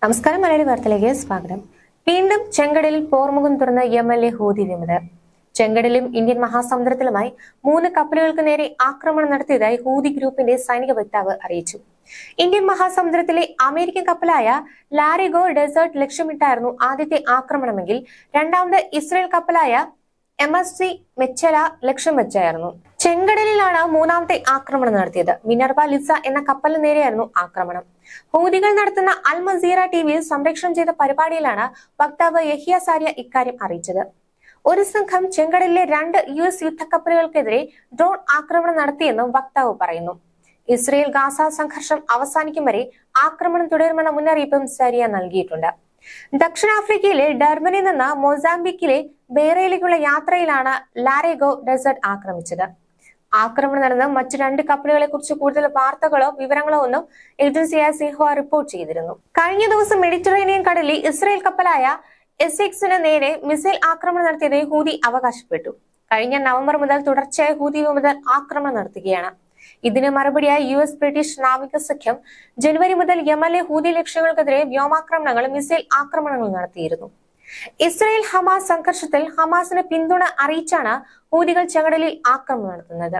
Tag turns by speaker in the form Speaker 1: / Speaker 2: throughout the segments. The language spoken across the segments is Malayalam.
Speaker 1: നമസ്കാരം. മലയാളി വാർത്തയിലേക്ക് സ്വാഗതം. വീണ്ടും ചെങ്കടലിൽ പോർമുഖം തുറന്ന യമനിലെ ഹൂതി വിമതർ. ചെങ്കടലിലും ഇന്ത്യൻ മഹാസമുദ്രത്തിലുമായി 3 കപ്പലുകൾക്ക് നേരെ ആക്രമണം നടത്തിയതായി ഹൂതി ഗ്രൂപ്പിന്റെ സൈനിക വക്താവ് അറിയിച്ചു. ഇന്ത്യൻ മഹാസമുദ്രത്തിലെ അമേരിക്കൻ കപ്പലായ ലാരിഗോ ഡെസേർട്ട് ലക്ഷ്യമിട്ടായിരുന്നു ആദ്യത്തെ ആക്രമണമെങ്കിൽ രണ്ടാമത് ഇസ്രയേൽ കപ്പലായ MSC മെച്ചല ലക്ഷ്യം വെച്ചായിരുന്നു. ചെങ്കടലിലാണ് മൂന്നാമത്തെ ആക്രമണം നടത്തിയത്. മിനർവ ലിസ എന്ന കപ്പലിന് നേരെയായിരുന്നു ആക്രമണം. ഹൂതികൾ നടത്തുന്ന അൽ മസീറ ടിവിയിൽ സംപ്രേഷണം ചെയ്ത പരിപാടിയിലാണ് വക്താവ് യഹിയ സാരിയ ഇക്കാര്യം അറിയിച്ചത്. ഒരു സംഘം ചെങ്കടലിലെ 2 US യുദ്ധക്കപ്പലുകൾക്കെതിരെ ഡ്രോൺ ആക്രമണം നടത്തിയെന്നും വക്താവ് പറയുന്നു. ഇസ്രയേൽ ഗാസ സംഘർഷം അവസാനിക്കും വരെ ആക്രമണം തുടരുമെന്ന മുന്നറിയിപ്പും സാരിയ നൽകിയിട്ടുണ്ട്. ദക്ഷിണാഫ്രിക്കയിലെ ഡർബനിൽ നിന്ന് മൊസാംബിക്കിലെ ബേറയിലേക്കുള്ള യാത്രയിലാണ് ലാരേഗോ ഡെസേർട്ട് ആക്രമിച്ചത്. ആക്രമണം നടന്ന മറ്റു 2 കപ്പലുകളെ കുറിച്ച് കൂടുതൽ വാർത്തകളോ വിവരങ്ങളോ ഒന്നും ഏജൻസിയായ സിൻഹുവ റിപ്പോർട്ട് ചെയ്തിരുന്നു. കഴിഞ്ഞ ദിവസം മെഡിറ്ററേനിയൻ കടലിൽ ഇസ്രയേൽ കപ്പലായ എസെക്സിന് നേരെ മിസൈൽ ആക്രമണം നടത്തിയതായി ഹൂതി അവകാശപ്പെട്ടു. കഴിഞ്ഞ നവംബർ മുതൽ തുടർച്ചയായി ഹൂതി വിമതർ ആക്രമണം നടത്തുകയാണ്. ഇതിന് മറുപടിയായി US ബ്രിട്ടീഷ് നാവിക സഖ്യം ജനുവരി മുതൽ യമനിലെ ഹൂതി ലക്ഷ്യങ്ങൾക്കെതിരെ വ്യോമാക്രമണങ്ങളും മിസൈൽ ആക്രമണങ്ങളും നടത്തിയിരുന്നു. ഇസ്രയേൽ ഹമാസ് സംഘർഷത്തിൽ ഹമാസിന് പിന്തുണ അറിയിച്ചാണ് ഹൂതികൾ ചെങ്കടലിൽ ആക്രമണം നടത്തുന്നത്.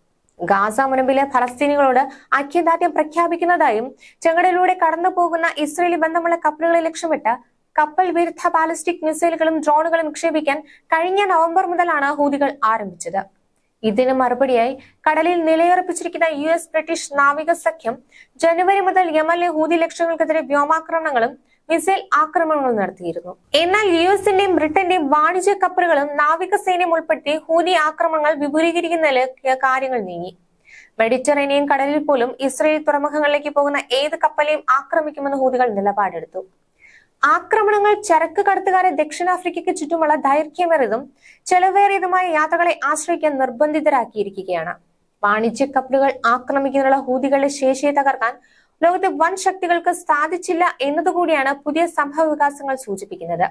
Speaker 1: ഗാസ മുനമ്പിലെ ഫലസ്തീനികളോട് ഐക്യദാർഢ്യം പ്രഖ്യാപിക്കുന്നതായും ചെങ്കടലിലൂടെ കടന്നു പോകുന്ന ഇസ്രയേലി ബന്ധമുള്ള കപ്പലുകളെ ലക്ഷ്യമിട്ട് കപ്പൽ വിരുദ്ധ ബാലിസ്റ്റിക് മിസൈലുകളും ഡ്രോണുകളും വിക്ഷേപിക്കാൻ കഴിഞ്ഞ നവംബർ മുതലാണ് ഹൂതികൾ ആരംഭിച്ചത്. ഇതിന് മറുപടിയായി കടലിൽ നിലയുറപ്പിച്ചിരിക്കുന്ന US ബ്രിട്ടീഷ് നാവിക സഖ്യം ജനുവരി മുതൽ യമനിലെ ഹൂതി ലക്ഷ്യങ്ങൾക്കെതിരെ വ്യോമാക്രമണങ്ങളും മിസൈൽ ആക്രമണങ്ങളും നടത്തിയിരുന്നു. എന്നാൽ USന്റെയും ബ്രിട്ടന്റെയും വാണിജ്യ കപ്പലുകളും നാവികസേനയും ഉൾപ്പെടുത്തി ഹൂതി ആക്രമണങ്ങൾ വിപുലീകരിക്കുന്നതിലേക്ക് കാര്യങ്ങൾ നീങ്ങി. മെഡിറ്ററേനിയൻ കടലിൽ പോലും ഇസ്രയേൽ തുറമുഖങ്ങളിലേക്ക് പോകുന്ന ഏത് കപ്പലെയും ആക്രമിക്കുമെന്ന് ഹൂതികൾ നിലപാടെടുത്തു. ആക്രമണങ്ങൾ ചരക്ക് കടത്തുകാരെ ദക്ഷിണാഫ്രിക്കയ്ക്ക് ചുറ്റുമുള്ള ദൈർഘ്യമേറിയതും ചെലവേറിയതുമായ യാത്രകളെ ആശ്രയിക്കാൻ നിർബന്ധിതരാക്കിയിരിക്കുകയാണ്. വാണിജ്യ കപ്പലുകൾ ആക്രമിക്കുന്നതിനുള്ള ഹൂതികളുടെ ശേഷിയെ തകർക്കാൻ ലോകത്തെ വൻ ശക്തികൾക്ക് സാധിച്ചില്ല എന്നതുകൂടിയാണ് പുതിയ സംഭവ വികാസങ്ങൾ സൂചിപ്പിക്കുന്നത്.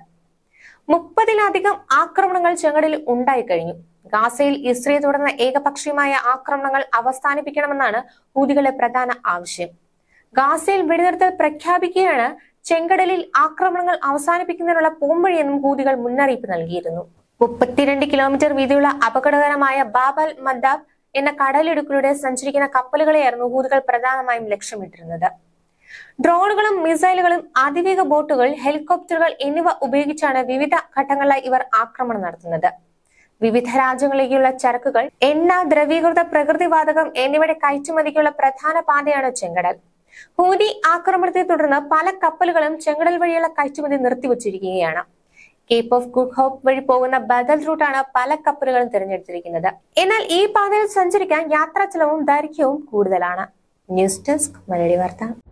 Speaker 1: 30-ലധികം ആക്രമണങ്ങൾ ചെങ്കടലിൽ ഉണ്ടായിക്കഴിഞ്ഞു. ഗാസയിൽ ഇസ്രയേൽ തുടർന്ന ഏകപക്ഷീയമായ ആക്രമണങ്ങൾ അവസാനിപ്പിക്കണമെന്നാണ് ഹൂതികളുടെ പ്രധാന ആവശ്യം. ഗാസയിൽ വെടിനിർത്തൽ പ്രഖ്യാപിക്കുകയാണ് ചെങ്കടലിൽ ആക്രമണങ്ങൾ അവസാനിപ്പിക്കുന്നതിനുള്ള പോംവഴിയെന്നും ഹൂതികൾ മുന്നറിയിപ്പ് നൽകിയിരുന്നു. 32 കിലോമീറ്റർ വീതിയുള്ള അപകടകരമായ ബാബ് അൽ മദ്ദാബ് എന്ന കടലിടുക്കിലൂടെ സഞ്ചരിക്കുന്ന കപ്പലുകളെയായിരുന്നു ഹൂതികൾ പ്രധാനമായും ലക്ഷ്യമിട്ടിരുന്നത്. ഡ്രോണുകളും മിസൈലുകളും അതിവേഗ ബോട്ടുകൾ, ഹെലികോപ്റ്ററുകൾ എന്നിവ ഉപയോഗിച്ചാണ് വിവിധ ഘട്ടങ്ങളിലായി ഇവർ ആക്രമണം നടത്തുന്നത്. വിവിധ രാജ്യങ്ങളിലേക്കുള്ള ചരക്കുകൾ, എണ്ണ, ദ്രവീകൃത പ്രകൃതിവാതകം എന്നിവയുടെ കയറ്റുമതിക്കുള്ള പ്രധാന പാതയാണ് ചെങ്കടൽ. ഹൂതി ആക്രമണത്തെ തുടർന്ന് പല കപ്പലുകളും ചെങ്കടൽ വഴിയുള്ള കയറ്റുമതി നിർത്തിവച്ചിരിക്കുകയാണ്. കേപ്പ് ഓഫ് ഗുഡ് ഹോപ്പ് വഴി പോകുന്ന ബദൽ റൂട്ടാണ് പല കപ്പലുകളും തിരഞ്ഞെടുത്തിരിക്കുന്നത്. എന്നാൽ ഈ പാതയിൽ സഞ്ചരിക്കാൻ യാത്രാ ചെലവും ദൈർഘ്യവും കൂടുതലാണ്. ന്യൂസ് ഡെസ്ക് മലയാളി വാർത്ത.